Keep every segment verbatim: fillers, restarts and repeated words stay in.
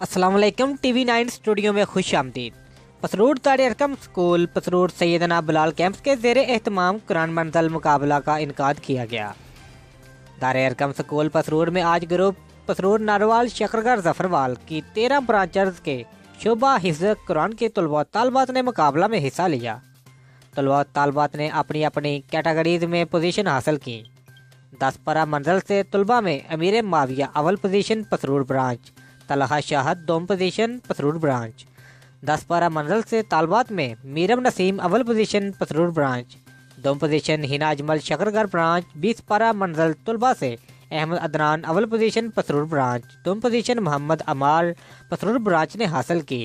अस्सलाम वालेकुम। TV nine studio में खुश आमदीद। पसरूर दारे अरकम स्कूल पसरूर सैयदना बिलाल कैंप्स के ज़ेरे एहतमाम कुरान मंज़ल मुकाबला का इनकाद किया गया। दारे अरकम स्कूल पसरूर में आज ग्रुप पसरूर नारवाल शकरगर जफरवाल की तेरह ब्रांचर्स के शोबा हिफ्ज़ कुरान के तलबा तालबात ने मुकाबला में हिस्सा लिया। तलबा तालबात ने अपनी अपनी कैटेगरीज में पोजीशन हासिल की। दस पारा मंजिल से तलबा में अमीर माविया अव्वल पोजीशन पसरूर ब्रांच, तलहा शाहद दोम पोजीशन पसरूर ब्रांच। दस पारा मंजिल से तालबात में मीरम नसीम अव्वल पोजीशन पसरूर ब्रांच, दोम पोजीशन हिना अजमल शकरगर ब्रांच। बीस पारा मंजिल तलबा से अहमद अदनान अव्वल पोजीशन पसरूर ब्रांच, दोम पोजीशन मोहम्मद अमाल पसरूर ब्रांच ने हासिल की।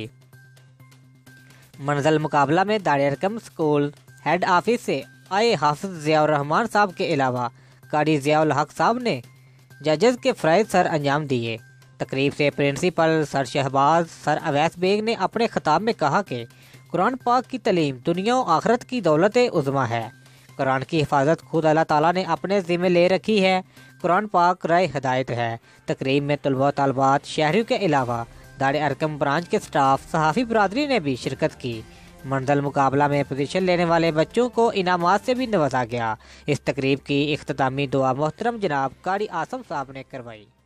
मंजिल मुकाबला में दारे अरकम स्कूल हेड ऑफिस से आए हाफिज ज़ियाउर रहमान साहब के अलावा कारी ज़ियाउल हक साहब ने जजेस के फ़राइज़ सर अंजाम दिए। तकरीब से principal sir Shahbaz sir Awais Baig ने अपने खिताब में कहा कि कुरान पाक की तलीम दुनिया और आखिरत की दौलत उज़्मा है। कुरान की हिफाजत खुद अल्लाह ताला ने अपने ज़िम्मे ले रखी है। कुरान पाक राय हिदायत है। तकरीब में तलबा तालबात शहरियों के अलावा दारे अरकम ब्रांच के स्टाफ सहाफ़ी बरादरी ने भी शिरकत की। मंजिल मुकाबला में पोजीशन लेने वाले बच्चों को इनामात से भी नवाजा गया। इस तकरीब की इख्तितामी दुआ मोहतरम जनाब कारी आसम साहब ने करवाई।